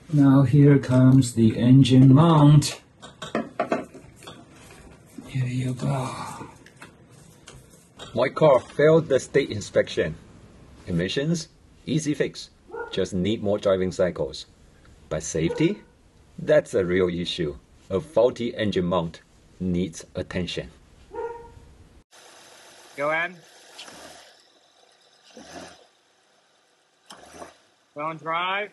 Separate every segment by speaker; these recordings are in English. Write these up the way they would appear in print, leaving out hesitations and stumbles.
Speaker 1: Now here comes the engine mount. Here you go.
Speaker 2: My car failed the state inspection. Emissions? Easy fix. Just need more driving cycles. But safety? That's a real issue. A faulty engine mount needs attention.
Speaker 3: Go in. Go on drive.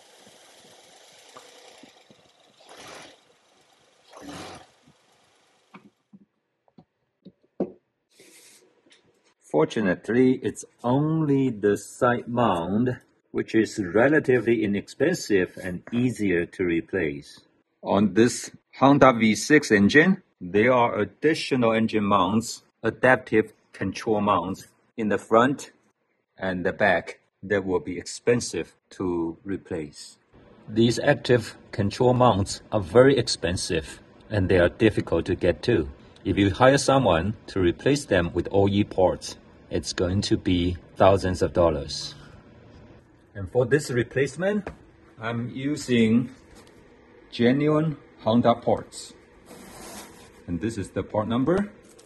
Speaker 2: Fortunately, it's only the side mount, which is relatively inexpensive and easier to replace. On this Honda V6 engine, there are additional engine mounts, adaptive control mounts in the front and the back that will be expensive to replace. These active control mounts are very expensive and they are difficult to get to. If you hire someone to replace them with OE parts, it's going to be thousands of dollars. And for this replacement, I'm using genuine Honda parts. And this is the part number.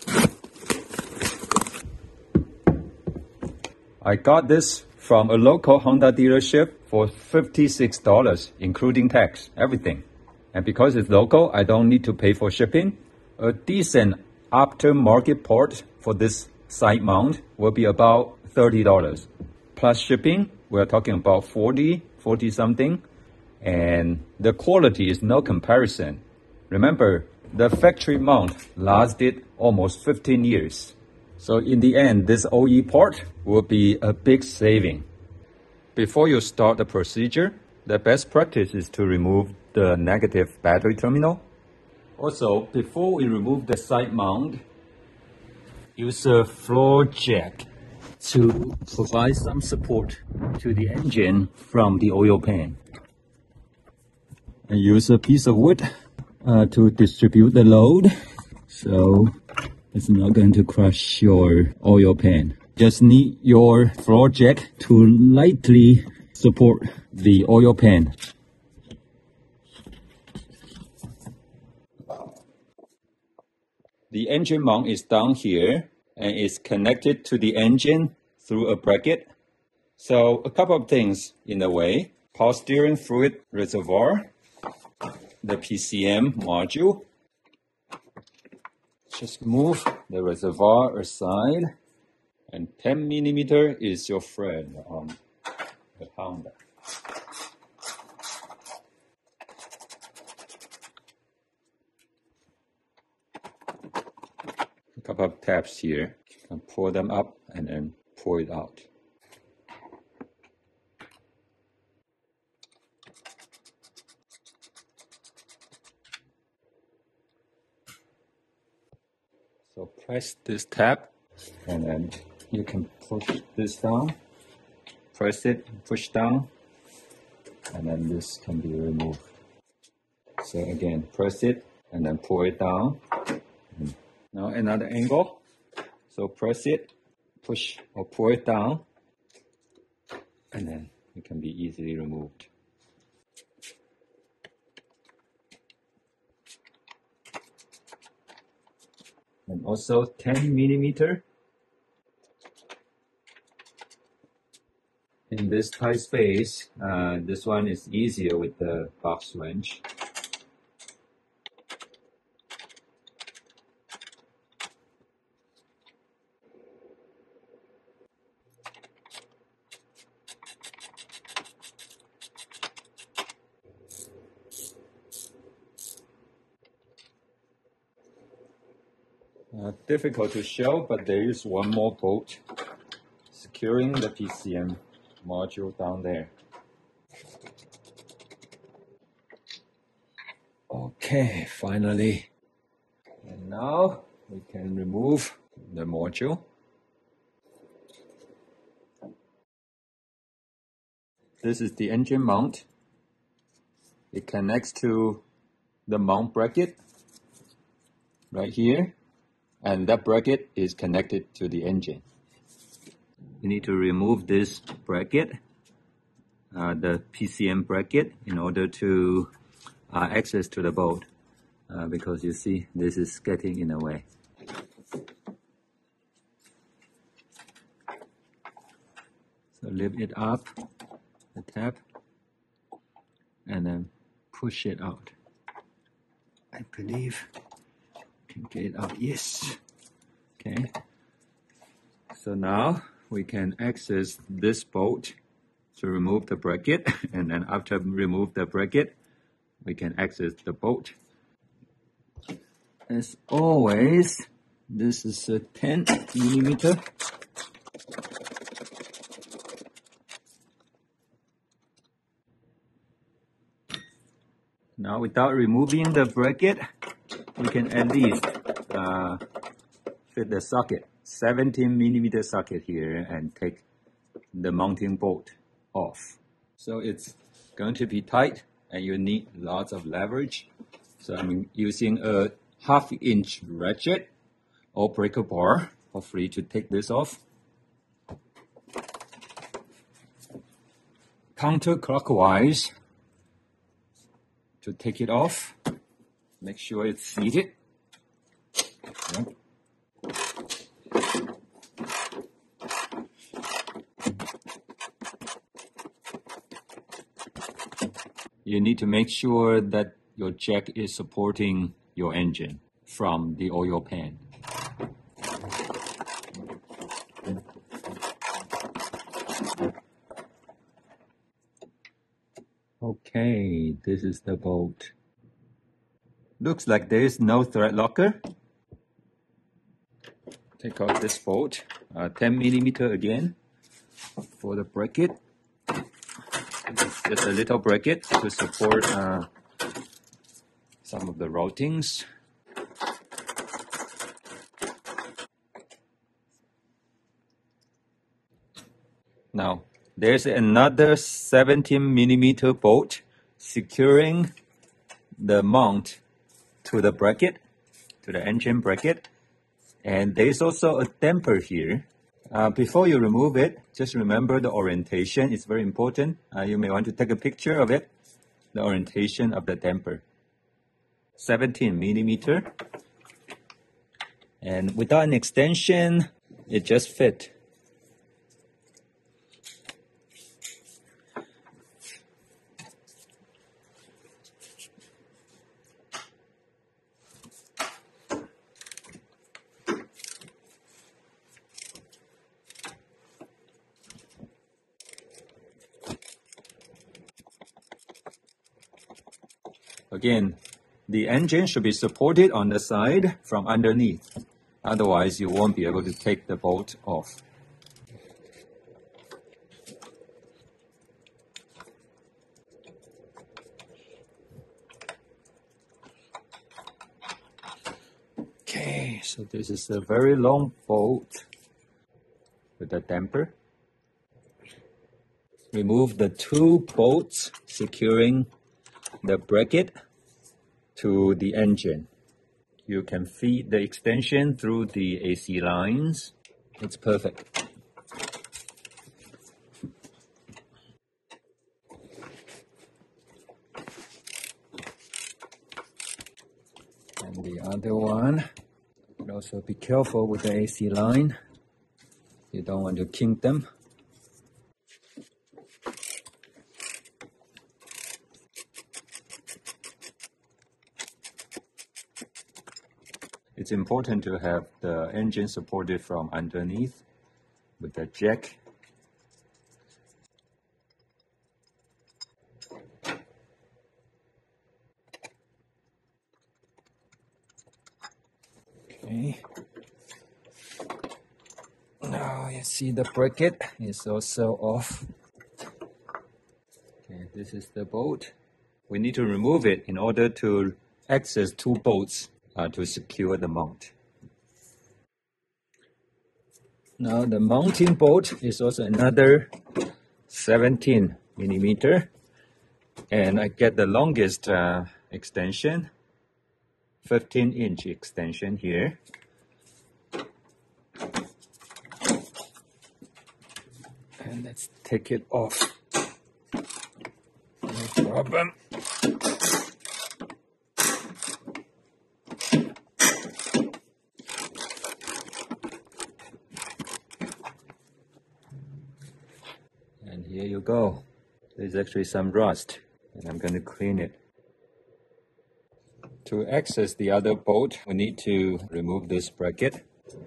Speaker 2: I got this from a local Honda dealership for $56, including tax, everything. And because it's local, I don't need to pay for shipping. A decent aftermarket part for this side mount will be about $30. Plus shipping, we're talking about 40 something. And the quality is no comparison. Remember, the factory mount lasted almost 15 years. So in the end, this OE part will be a big saving. Before you start the procedure, the best practice is to remove the negative battery terminal. Also, before we remove the side mount, use a floor jack to provide some support to the engine from the oil pan. And use a piece of wood to distribute the load, so it's not going to crush your oil pan. Just need your floor jack to lightly support the oil pan. The engine mount is down here and is connected to the engine through a bracket. So a couple of things in the way. Power steering fluid reservoir, the PCM module. Just move the reservoir aside, and 10 millimeter is your friend on the Honda. A couple of tabs here, you can pull them up and then pull it out. So press this tab and then you can push this down, press it, push down, and then this can be removed. So again, press it and then pull it down. Now another angle. So press it, push or pull it down, and then it can be easily removed. And also 10 millimeter. In this tight space, this one is easier with the box wrench. Difficult to show, but there is one more bolt securing the PCM module down there. Okay, finally. And now we can remove the module. This is the engine mount. It connects to the mount bracket right here. And that bracket is connected to the engine. You need to remove this bracket the PCM bracket in order to access to the boat, because you see this is getting in the way. So lift it up, the tab, and then push it out. I believe I can get it out. Yes. Okay. So now we can access this bolt to remove the bracket, and then after remove the bracket, we can access the bolt. As always, this is a 10 millimeter. Now, without removing the bracket, we can at least fit the socket, 17 millimeter socket here, and take the mounting bolt off. So it's going to be tight, and you need lots of leverage. So I'm using a 1/2 inch ratchet or breaker bar, hopefully, to take this off. Counterclockwise to take it off. Make sure it's seated. Yep. You need to make sure that your jack is supporting your engine from the oil pan. Okay, this is the bolt. Looks like there is no thread locker. Take out this bolt, 10 millimeter again for the bracket. It's just a little bracket to support some of the routings. Now, there's another 17 millimeter bolt securing the mount to the bracket, to the engine bracket. And there's also a damper here. Before you remove it, just remember the orientation is very important. You may want to take a picture of it, the orientation of the damper. 17 millimeter. And without an extension, it just fit. Again, the engine should be supported on the side from underneath. Otherwise, you won't be able to take the bolt off. Okay, so this is a very long bolt with a damper. Remove the 2 bolts securing the bracket to the engine. You can feed the extension through the AC lines. It's perfect. And the other one, but also be careful with the AC line. You don't want to kink them. It's important to have the engine supported from underneath with the jack. Okay. Now you see the bracket is also off. Okay, this is the bolt. We need to remove it in order to access 2 bolts to secure the mount. Now the mounting bolt is also another 17 millimeter, and I get the longest extension, 15-inch extension here. And let's take it off. problem. And here you go. There's actually some rust, and I'm going to clean it. To access the other bolt, we need to remove this bracket.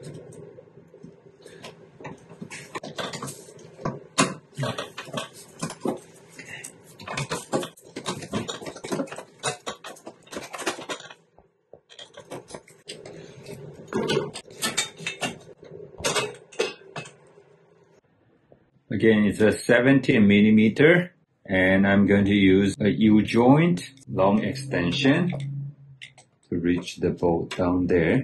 Speaker 2: Again, it's a 17 millimeter, and I'm going to use a U-joint long extension to reach the bolt down there.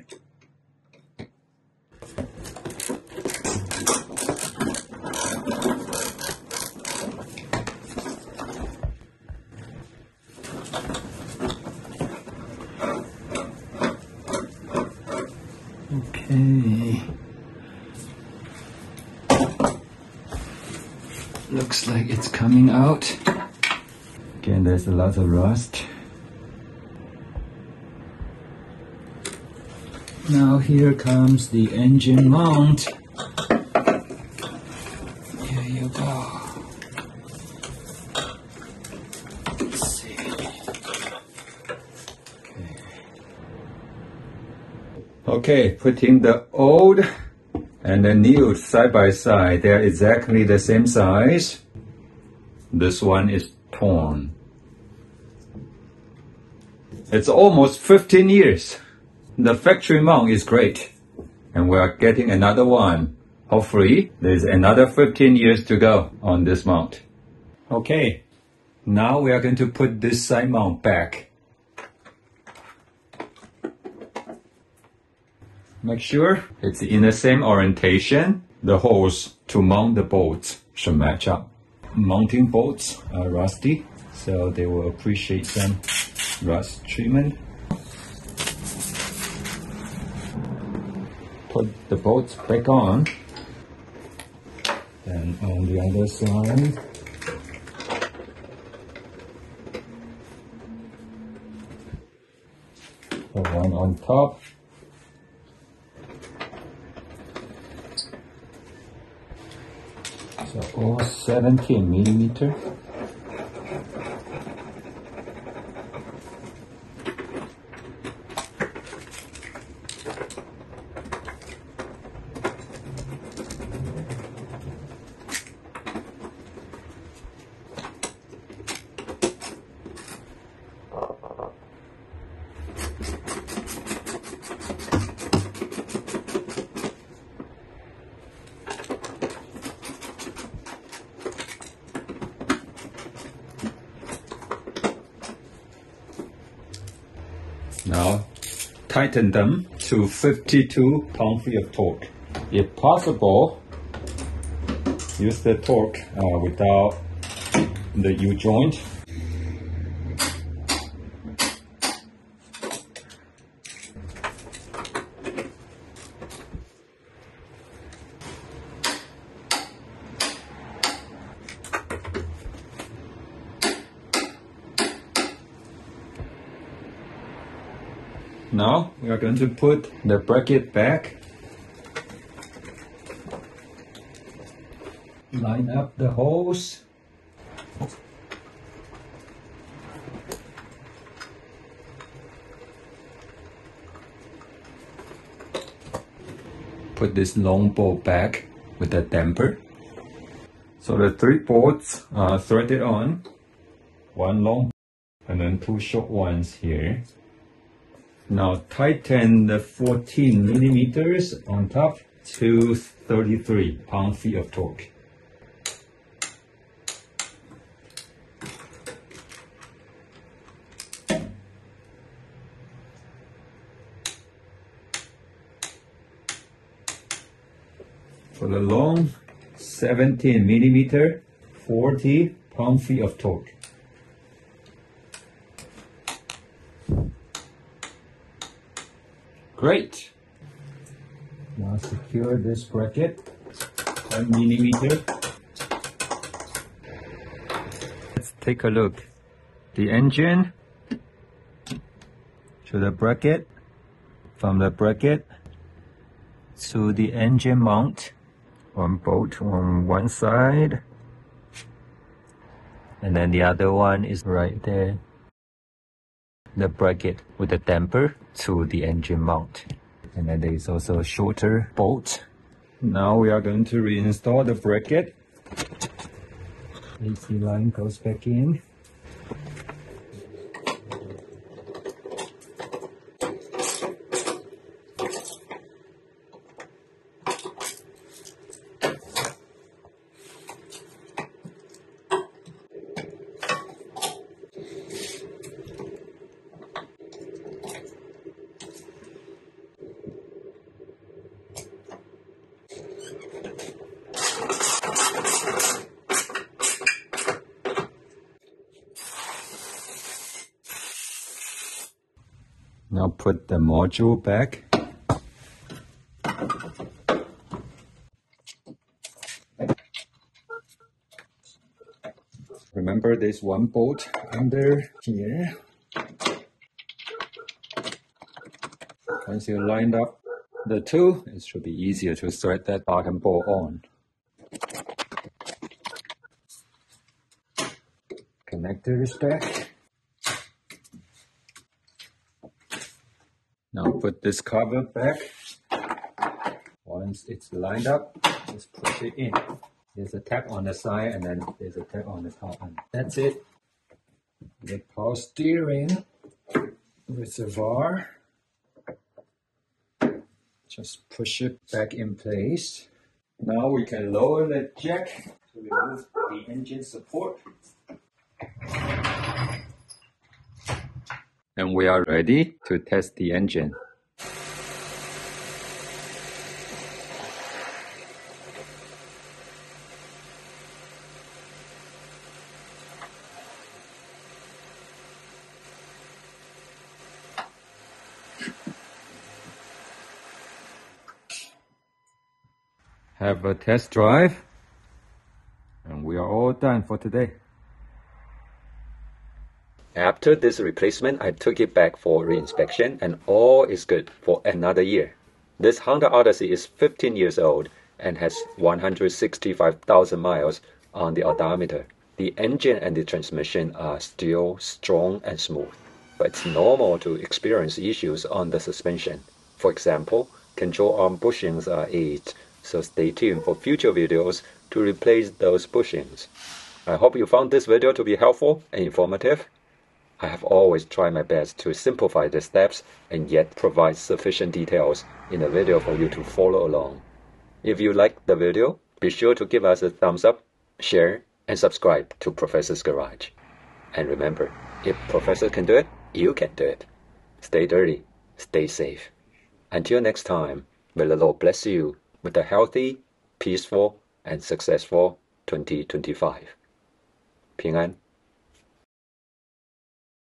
Speaker 1: Okay. Looks like it's coming out. Again, there's a lot of rust. Now here comes the engine mount. Here you go. Let's see.
Speaker 2: Okay, putting the old and the new side by side. They're exactly the same size. This one is torn. It's almost 15 years. The factory mount is great, and we're getting another one. Hopefully, there's another 15 years to go on this mount. Okay, now we are going to put this side mount back. Make sure it's in the same orientation. The holes to mount the bolts should match up. Mounting bolts are rusty, so they will appreciate some rust treatment. Put the bolts back on, and on the other side, put one on top. So all 17 millimeter. Now, tighten them to 52 pound-feet of torque. If possible, use the torque without the U-joint. Now we are going to put the bracket back. Line up the holes. Put this long bolt back with a damper. So the 3 bolts are threaded on. One long and then 2 short ones here. Now tighten the 14 millimeters on top to 33 pound-feet of torque. For the long 17 millimeter, 40 pound-feet of torque. Great. Now secure this bracket, 10 millimeter. Let's take a look. the engine to the bracket, from the bracket to the engine mount. One bolt on one side, and then the other one is right there. The bracket with the damper to the engine mount. And then there is also a shorter bolt. Now we are going to reinstall the bracket. AC line goes back in. Now put the module back. Remember there's one bolt under here. Once you lined up the two, it should be easier to thread that bottom bolt on. Connector is back. Now put this cover back. Once it's lined up, just push it in. There's a tab on the side and then there's a tab on the top. And that's it. The power steering reservoir. Just push it back in place. Now we can lower the jack to remove the engine support. And we are ready to test the engine. Have a test drive, and we are all done for today. After this replacement, I took it back for reinspection and all is good for another year. This Honda Odyssey is 15 years old and has 165,000 miles on the odometer. The engine and the transmission are still strong and smooth, but it's normal to experience issues on the suspension. For example, control arm bushings are aged, so stay tuned for future videos to replace those bushings. I hope you found this video to be helpful and informative. I have always tried my best to simplify the steps and yet provide sufficient details in the video for you to follow along. If you liked the video, be sure to give us a thumbs up, share, and subscribe to Professor's Garage. And remember, if Professor can do it, you can do it. Stay dirty, stay safe. Until next time, may the Lord bless you with a healthy, peaceful, and successful 2025. 平安。